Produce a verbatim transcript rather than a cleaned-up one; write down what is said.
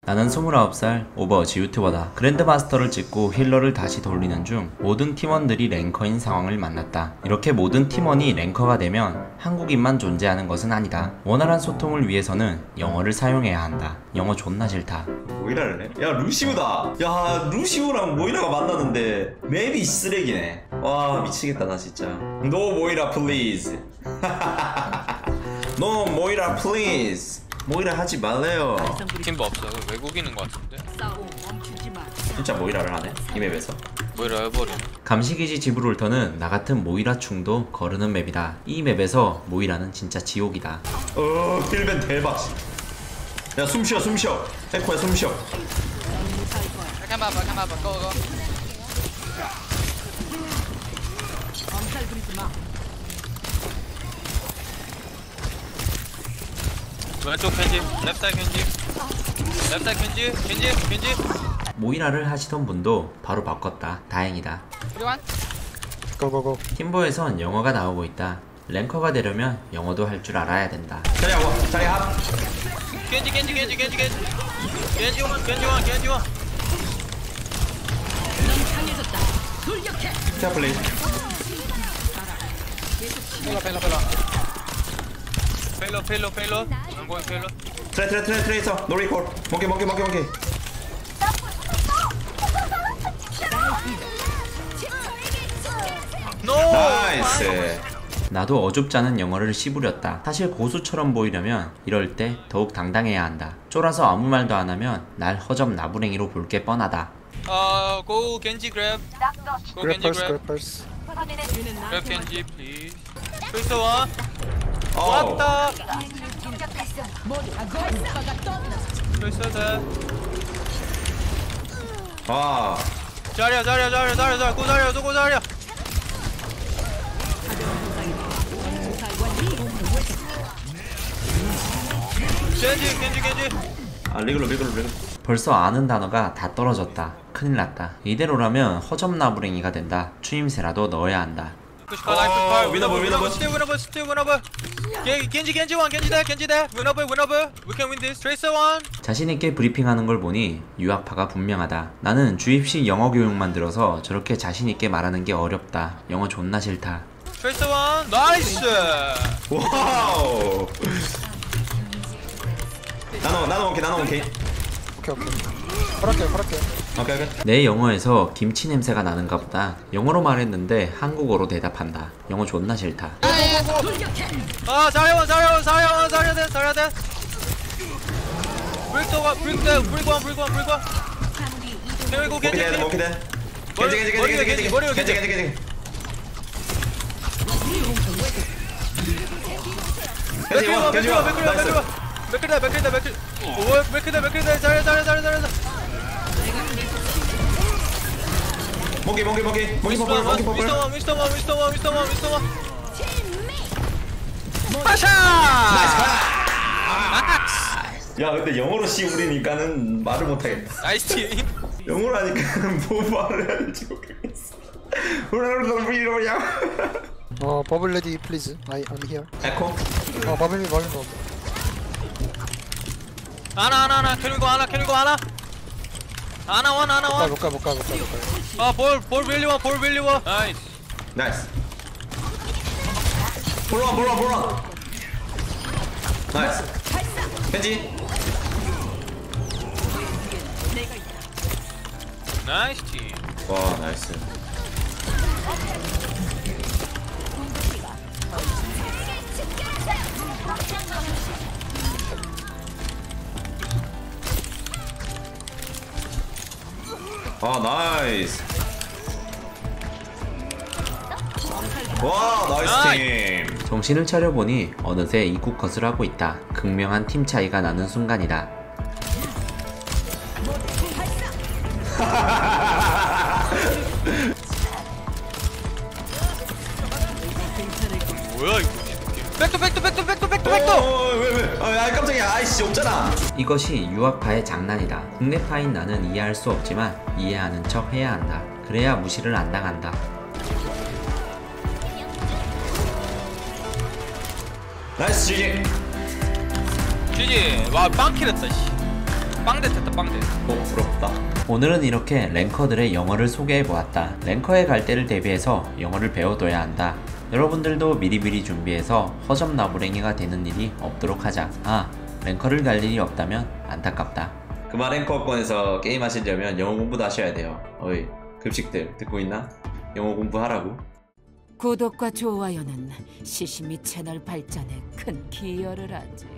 나는 스물아홉 살 오버워치 유튜버다. 그랜드마스터를 찍고 힐러를 다시 돌리는 중 모든 팀원들이 랭커인 상황을 만났다. 이렇게 모든 팀원이 랭커가 되면 한국인만 존재하는 것은 아니다. 원활한 소통을 위해서는 영어를 사용해야 한다. 영어 존나 싫다. 모이라를 해? 야 루시우다. 야 루시우랑 모이라가 만났는데 맵이 쓰레기네. 와 미치겠다 나 진짜. No 모이라 please. No 모이라 please. 모이라 하지 말래요. 팀버 없어. 외국인인 것 같은데. 진짜 모이라를 하네 이 맵에서. 모이라 해버리네. 감시기지 지브롤터는 나같은 모이라 충도 거르는 맵이다. 이 맵에서 모이라는 진짜 지옥이다. 어 힐벤 대박. 야 숨쉬어 숨쉬어. 에코야 숨쉬어. 잠깐만 잠깐만 꺼거. 왼쪽 켄지, 랩사이드 켄지, 랩사이드 켄지, 켄지, 켄지. 모이라를 하시던 분도 바로 바꿨다. 다행이다. 우리완. 고고고. 팀보에선 영어가 나오고 있다. 랭커가 되려면 영어도 할 줄 알아야 된다. 자리하고 자리 합. 켄지, 켄지, 켄지, 켄지, 켄지. 켄지 원, 켄지 원, 켄지 원. 자 플레이. 펠러, 펠러, 펠러. 펠러, 펠러, 펠러. I'm going 펠러. 트레 트레 트레 트레이서 노리콜. 몽키 몽키 몽키 몽키. 노. 나이스. 나도 어줍지 않은 영어를 씹으렸다. 사실 고수처럼 보이려면 이럴 때 더욱 당당해야 한다. 쫄아서 아무 말도 안 하면 날 허접 나부랭이로 볼 게 뻔하다. 어, go 켄지 grab. Go 켄지 그래퍼스 grab. 그래퍼스. Grab 켄지 please. First one. 어. 왔다. First that. 아. 자리야, 자리야, 자리야, 자리야, 자리야. 고 자리야, 고 자리야. 켄지, 켄지, 켄지. 아 리글로 리글로 리글. 벌써 아는 단어가 다 떨어졌다. 큰일 났다. 이대로라면 허접 나부랭이가 된다. 추임새라도 넣어야 한다. 어, 위너블, 위너블. Still winnable, still winnable. 겐지, 겐지 one, 겐지 there, 겐지 there. Winnable, winnable. We can win this. Tracer one. 자신있게 브리핑하는 걸 보니 유학파가 분명하다. 나는 주입식 영어 교육만 들어서 저렇게 자신있게 말하는 게 어렵다. 영어 존나 싫다. Tracer one. 나이스. 와우. 나노 나노 오케이 나노 오케이. 오케이 오케이. 팔할게요 팔할게요. 오케이 오케이. 내 영어에서 김치 냄새가 나는가 보다. 영어로 말했는데 한국어로 대답한다. 영어 존나 싫다. 아, 자리야, 자리야, 자리야, 자리야 돼, 자리야 돼. Break the one, break the, break one, break one, break one. Here we go, 오케이 겐지. 돼 오케이 돼. 머리, 겐지 겐지 머리가 겐지 겐지, 겐지 머리가 겐지 겐지. 겐지 겐지. 겐지 와 겐지 와 나이스. 맥클다, 맥클다, 맥클. 오, 맥클다, 맥클다, 자리야, 자리야, 자리야, 자리야. 몽키 몽키 몽키 몽키 퍼플 몽키 퍼플. 미스터 원, 미스터 원, 미스터 원, 미스터 원, 미스터 원. 파샤! 야 근데 영어로 씨 우리니까는 말을 못하겠다. 나이스 팀. 영어로 하니까 뭐 말을 해야 될지 모르겠어. 이러냐? 어 버블 레디 플리즈. I I'm here. 에코. 어 버블이 버블 버블. 하나, 하나, 하나. 캐리고 하나, 캐리고 하나. 하나 원, 하나 원. 못가 못가 못가 못가. 아, 볼, 볼 빌리워, 볼 빌리워. 나이스. 나이스. 볼라 볼라 볼라. 나이스. 겐지. 나이스 팀. 와 나이스. 아 나이스. 와 나이스 팀. 정신을 차려보니 어느새 이국 컷을 하고 있다. 극명한 팀 차이가 나는 순간이다. 뭐야 이거? 백도 백도 백도 백도 백도 백도. 어왜왜 아 깜짝이야. 아이씨 없잖아. 이것이 유학파의 장난이다. 국내파인 나는 이해할 수 없지만 이해하는 척 해야 한다. 그래야 무시를 안 당한다. 나이스 지지. 지지. 와 빵킬했다 씨. 빵대 됐다 빵대. 어 부럽다. 오늘은 이렇게 랭커들의 영어를 소개해보았다. 랭커에 갈 때를 대비해서 영어를 배워둬야 한다. 여러분들도 미리미리 준비해서 허접 나부랭이가 되는 일이 없도록 하자. 아, 랭커를 갈 일이 없다면 안타깝다. 그만 랭커권에서 게임 하시려면 영어 공부도 하셔야 돼요. 어이 급식들 듣고 있나? 영어 공부하라고. 구독과 좋아요는 시시미 채널 발전에 큰 기여를 하지.